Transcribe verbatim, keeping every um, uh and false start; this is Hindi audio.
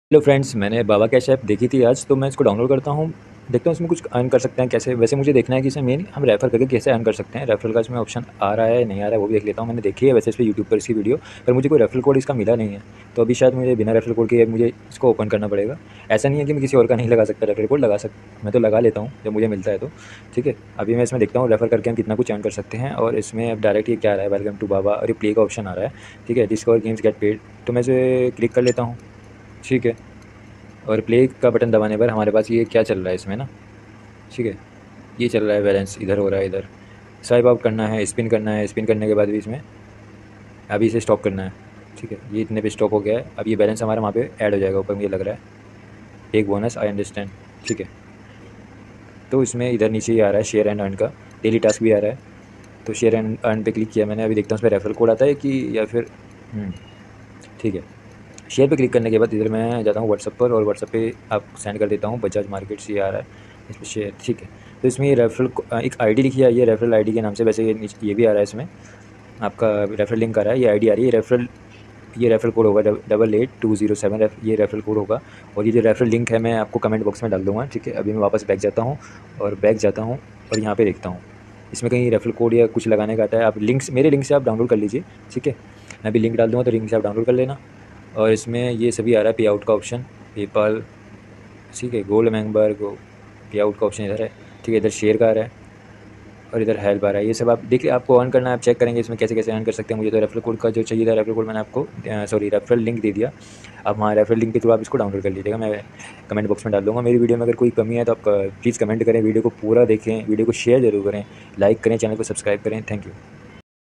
हेलो फ्रेंड्स, मैंने बाबा कैश ऐप देखी थी आज, तो मैं इसको डाउनलोड करता हूँ। देखता हूँ इसमें कुछ अर्न कर सकते हैं कैसे। वैसे मुझे देखना है कि इसमें मेन हम रेफ़र करके कैसे अर्न कर सकते हैं। रेफ़रल का इसमें ऑप्शन आ रहा है नहीं आ रहा है वो भी देख लेता हूँ। मैंने देखी है वैसे इस पे यूट्यूब पर इसकी वीडियो, पर मुझे कोई रेफ़रल कोड इसका मिला नहीं है। तो अभी शायद मुझे बिना रेफ़रल कोड के मुझे इसको ओपन करना पड़ेगा। ऐसा नहीं है कि मैं किसी और का नहीं लगा सकता रेफ़रल कोड, लगा सक मैं तो लगा लेता हूँ जब मुझे मिलता है तो। ठीक है, अभी मैं इसमें देखता हूँ रेफ़र करके हम कितना कुछ अर्न कर सकते हैं। और इसमें अब डायरेक्ट ये क्या आ रहा है, वेलकम टू बाबा, और ये प्ले का ऑप्शन आ रहा है। ठीक है, डिस्कवर गेम्स गेट पेड, तो मैं इसे क्लिक कर लेता हूँ। ठीक है, और प्ले का बटन दबाने पर हमारे पास ये क्या चल रहा है इसमें ना। ठीक है, ये चल रहा है, बैलेंस इधर हो रहा है, इधर स्वाइप अप करना है, स्पिन करना है, स्पिन करने के बाद भी इसमें अभी इसे स्टॉप करना है। ठीक है, ये इतने पे स्टॉप हो गया है। अब ये बैलेंस हमारा वहाँ पे ऐड हो जाएगा ऊपर, मुझे लग रहा है एक बोनस, आई अंडरस्टैंड। ठीक है, तो इसमें इधर नीचे ही आ रहा है शेयर एंड अर्न का, डेली टास्क भी आ रहा है। तो शेयर एंड अर्न पे क्लिक किया मैंने, अभी देखता हूँ उसमें रेफरल कोड आता है कि या फिर हम्म, ठीक है। शेयर पे क्लिक करने के बाद इधर मैं जाता हूँ व्हाट्सअप पर, और व्हाट्सअप पे आप सेंड कर देता हूँ बजाज मार्केट से, ये आ रहा है इस पर शेयर। ठीक है, तो इसमें ये रेफरल एक आईडी लिखी है, ये रेफरल आईडी के नाम से, वैसे ये नीचे ये भी आ रहा है, इसमें आपका रेफरल लिंक आ रहा है, ये आईडी आ रही है रेफरल, ये रेफरल कोड होगा double eight two zero seven, ये रेफरल कोड होगा। और ये जो रेफरल लिंक है मैं आपको कमेंट बॉक्स में डाल दूँगा। ठीक है, अभी मैं वापस बैक जाता हूँ और बैक जाता हूँ और यहाँ पे देखता हूँ इसमें कहीं रेफरल कोड या कुछ लगाने का आता है। आप लिंक्स मेरे लिंक से आप डाउनलोड कर लीजिए। ठीक है, मैं अभी लिंक डाल दूँगा, तो लिंक से आप डाउनलोड कर लेना। और इसमें ये सभी आ रहा है पे आउट का ऑप्शन, पेपाल, ठीक है, गोल्ड मेंबर को पे आउट का ऑप्शन इधर है। ठीक है, इधर शेयर का आ रहा है और इधर हेल्प आ रहा है। ये सब आप देखिए, आपको अर्न करना है, आप चेक करेंगे इसमें कैसे कैसे अर्न कर सकते हैं। मुझे तो रेफरल कोड का जो चाहिए था, रेफरल कोड मैंने आपको सॉरी रेफरल लिंक दे दिया। आप वहाँ रेफरल लिंक के थ्रू आप इसको डाउनलोड कर लीजिएगा, मैं कमेंट बॉक्स में डाल दूँगा। मेरी वीडियो में अगर कोई कमी है तो आप प्लीज़ कमेंट करें, वीडियो को पूरा देखें, वीडियो को शेयर जरूर करें, लाइक करें, चैनल को सब्सक्राइब करें। Thank you.